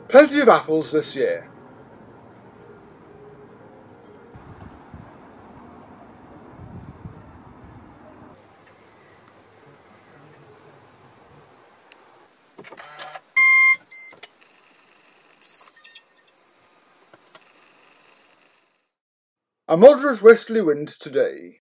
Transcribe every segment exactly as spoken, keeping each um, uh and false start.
Plenty of apples this year. A moderate westerly wind today.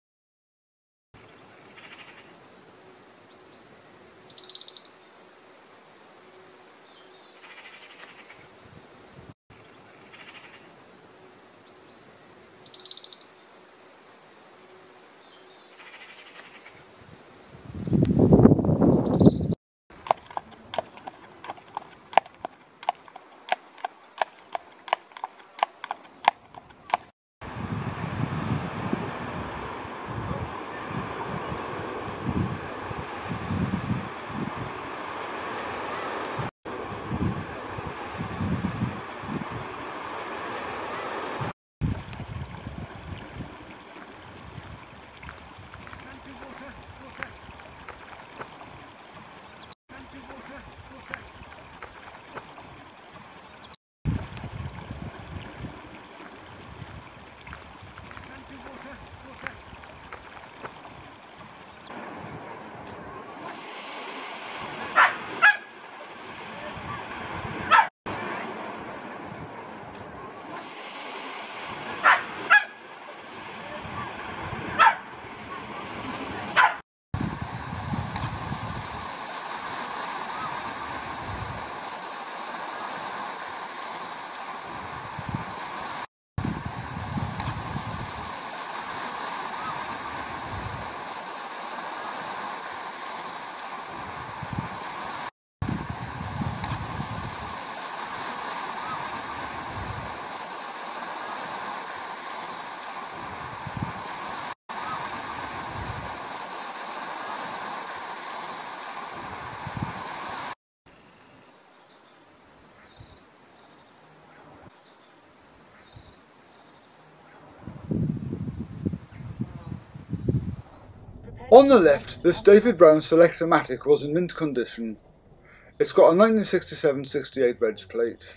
On the left, this David Brown Selectomatic was in mint condition. It's got a nineteen sixty-seven sixty-eight reg plate.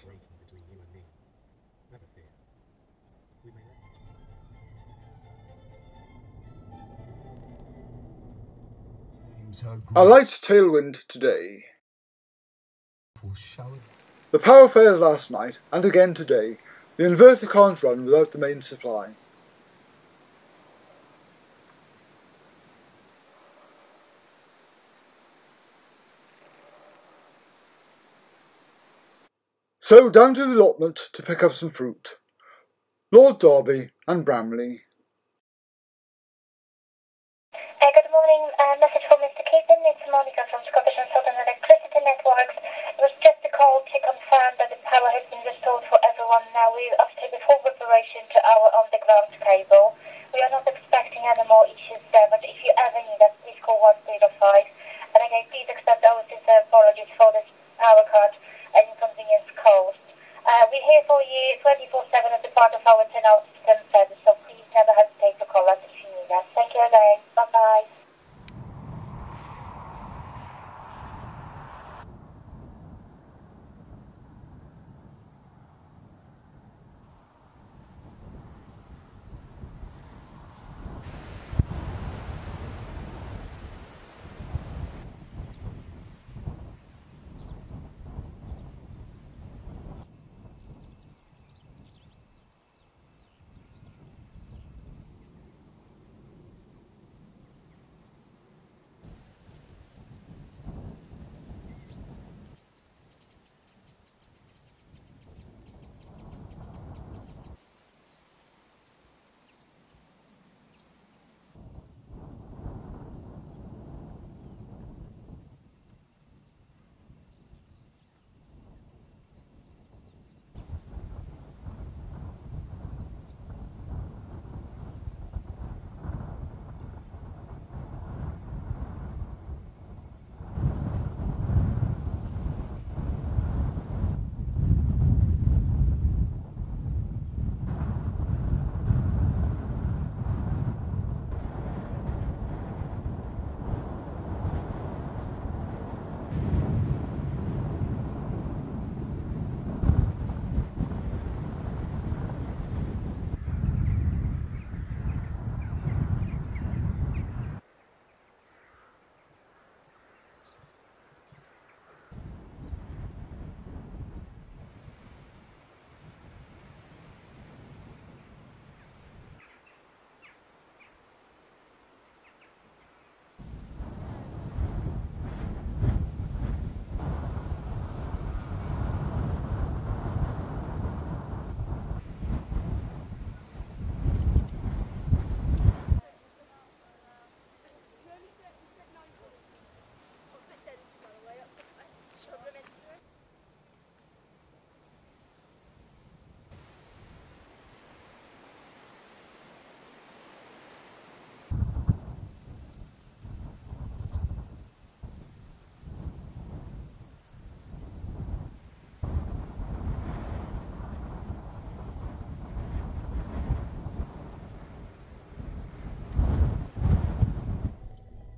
A light tailwind today. The power failed last night and again today. The inverter can't run without the main supply. So down to the allotment to pick up some fruit. Lord Derby and Bramley. Uh, good morning, uh, message for Mister Keaton. It's Monica from Scottish and Southern Electricity Networks. It was just a call to confirm that the power has been restored for everyone now. We're after the full reparation to our underground cable. We are not expecting any more issues there, but if you ever need us, please call one zero five. And again, please accept our sincere apologies for this power cut and inconvenience caused. Uh, we're here for you twenty-four seven as a part of our ten hour system service, so please never hesitate to call us if you need us. Thank you again. Bye-bye.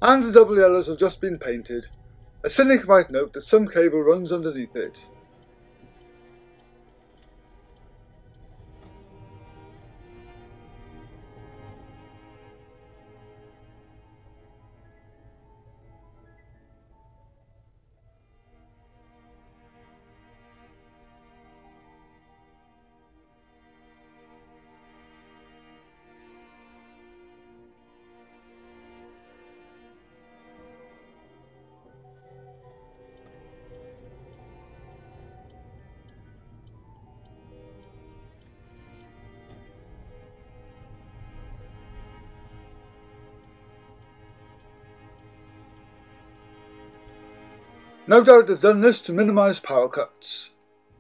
and the double yellows have just been painted. A cynic might note that some cable runs underneath it. No doubt they've done this to minimise power cuts.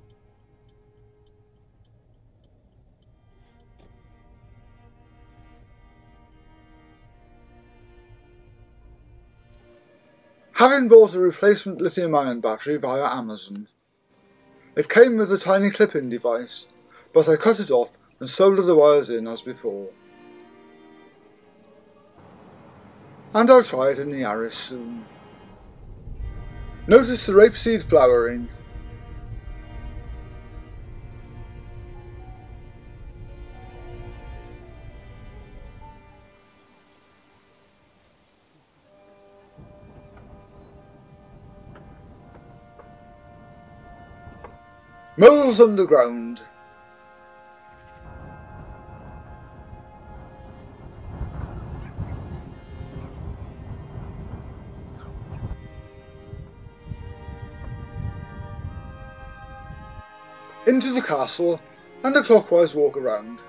Having bought a replacement lithium-ion battery via Amazon, it came with a tiny clip-in device, but I cut it off and soldered the wires in as before. And I'll try it in the Yaris soon. Notice the rapeseed flowering. Moles underground. Into the castle and a clockwise walk around.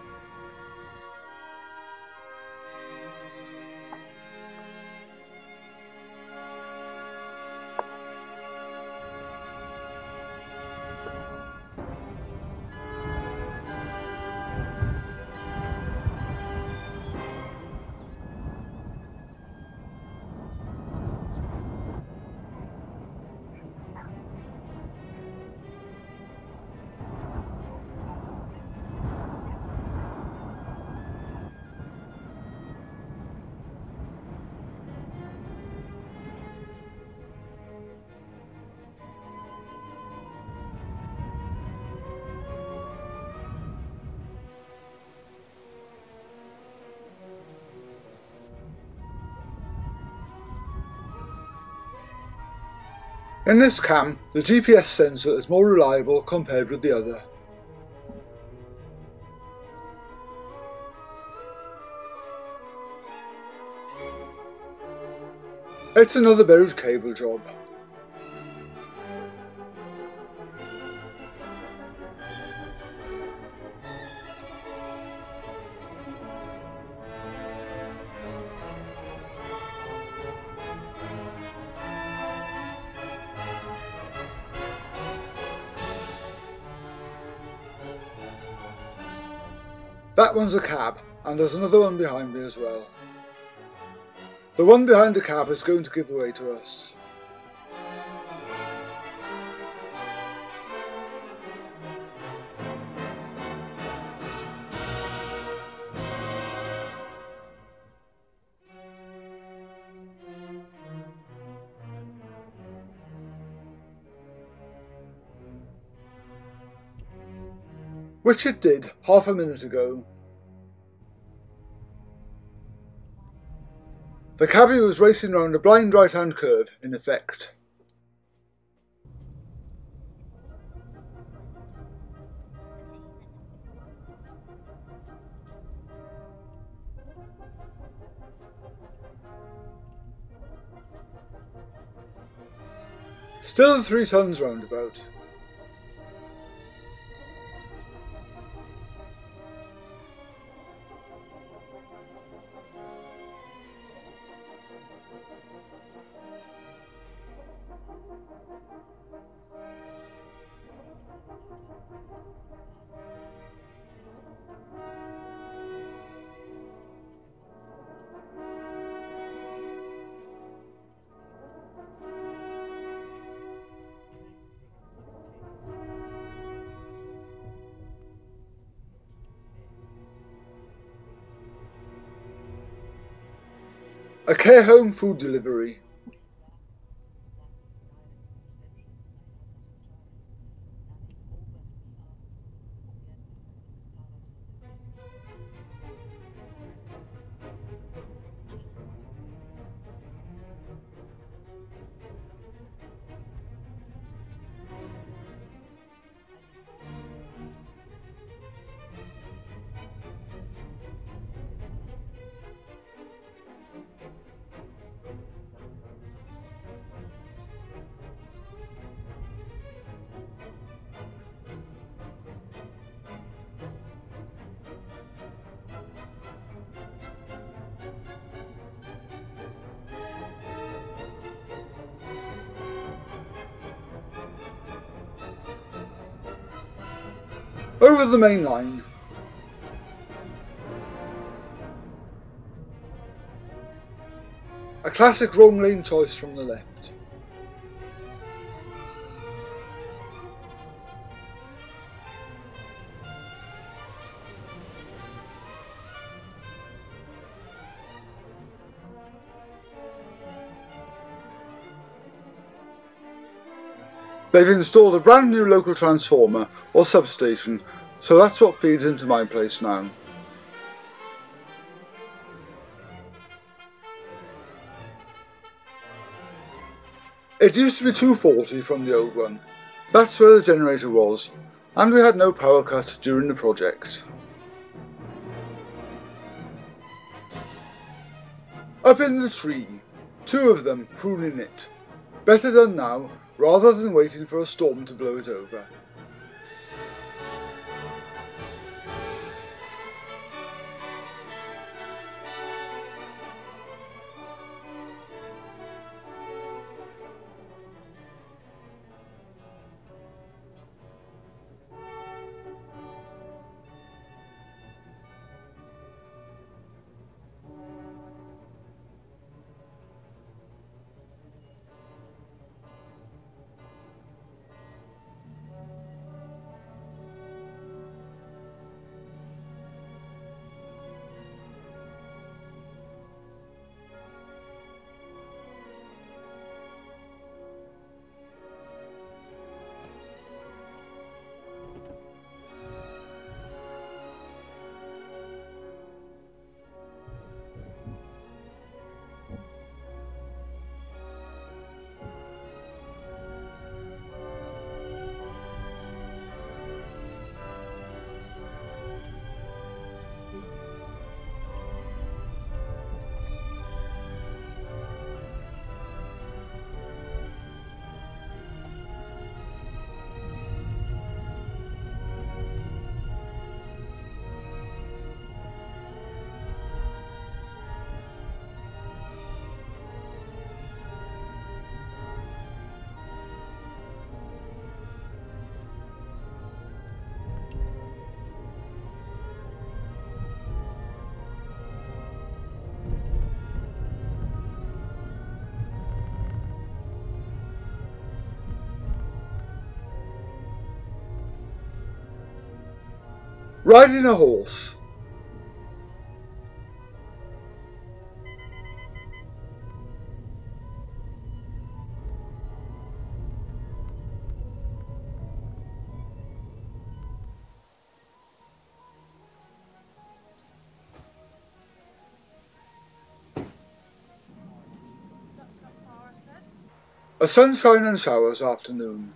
In this cam, the G P S sensor is more reliable compared with the other. It's another buried cable job. That one's a cab, and there's another one behind me as well. The one behind the cab is going to give way to us. Which it did half a minute ago. The cabbie was racing round a blind right-hand curve, in effect. Still three tons roundabout. A care home food delivery. Over the main line. A classic wrong lane choice from the left. They've installed a brand new local transformer or substation, so that's what feeds into my place now. It used to be two forty from the old one. That's where the generator was, and we had no power cut during the project. Up in the tree, two of them pruning it. Better done now, rather than waiting for a storm to blow it over. Riding a horse. A sunshine and showers afternoon.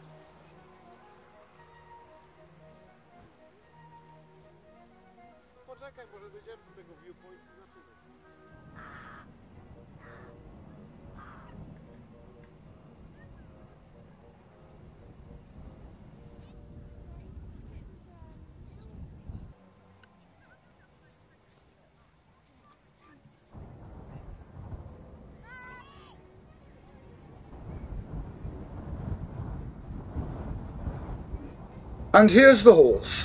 And here's the horse.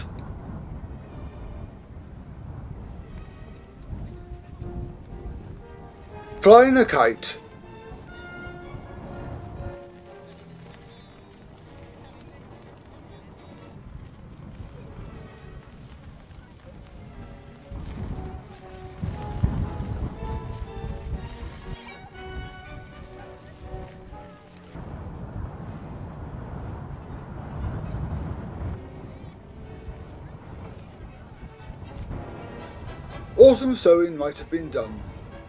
Flying a kite. Autumn sowing might have been done.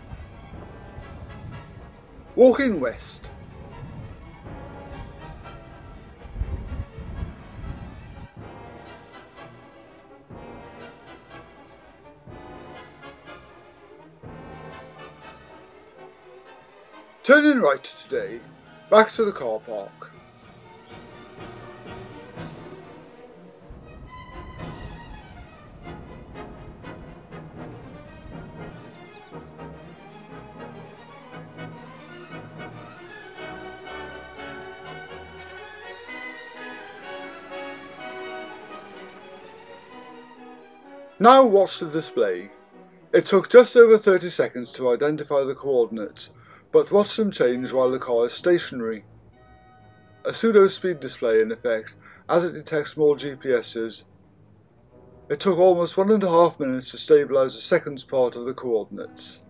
Walking west. Turning right today, back to the car park. Now watch the display. It took just over thirty seconds to identify the coordinates, but watch them change while the car is stationary. A pseudo speed display in effect as it detects more G P Ses. It took almost one and a half minutes to stabilise the seconds part of the coordinates.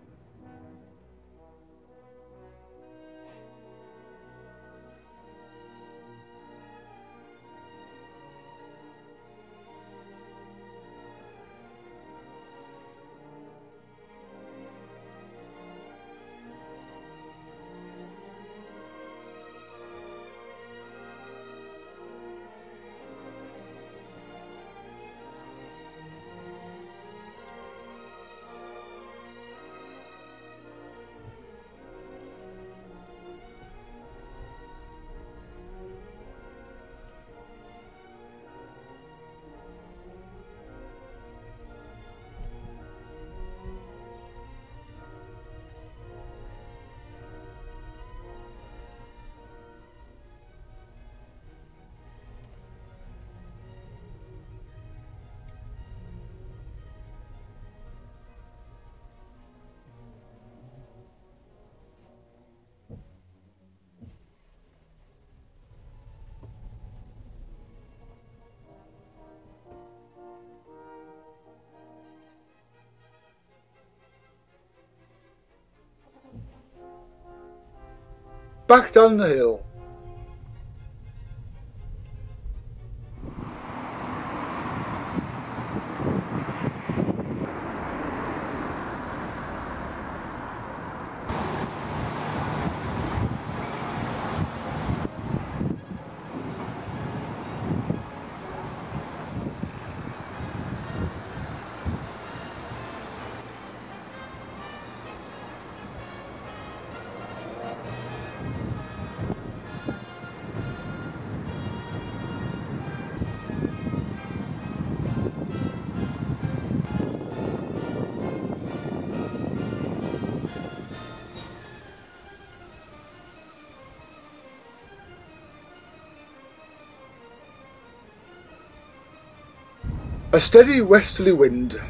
Back down the hill. A steady westerly wind.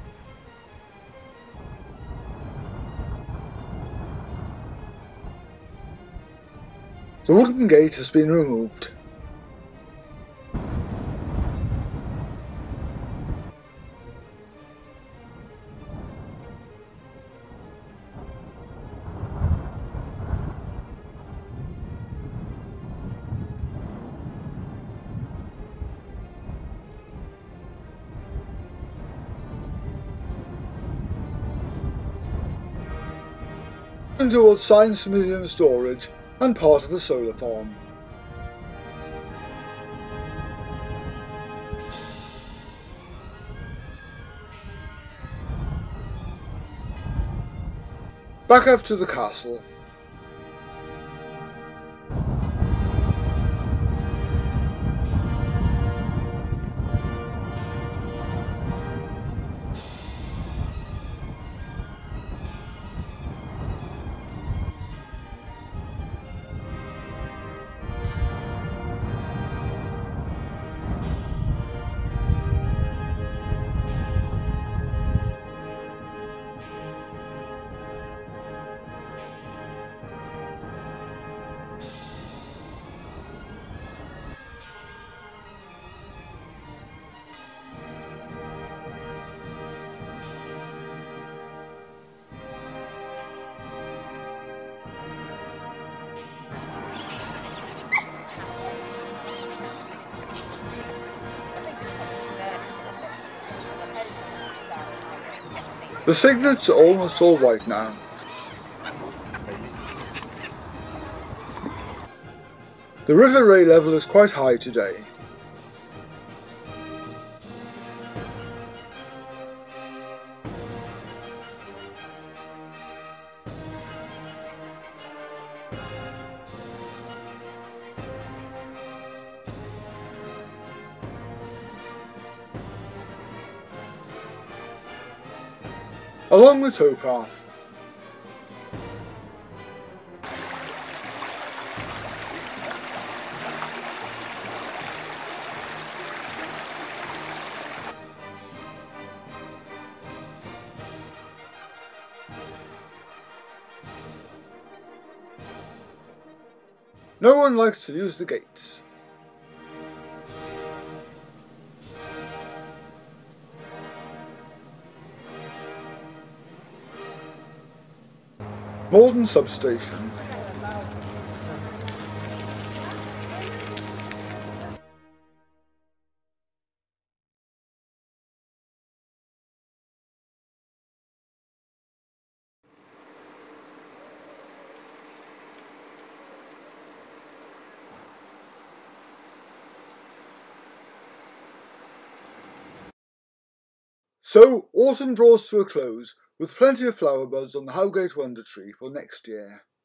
The wooden gate has been removed. Towards Science Museum storage and part of the solar farm. Back up to the castle. The cygnets are almost all white now. The river ray level is quite high today. Along the towpath. No one likes to use the gates. Malden substation. So, autumn draws to a close, with plenty of flower buds on the Howgate Wonder Tree for next year.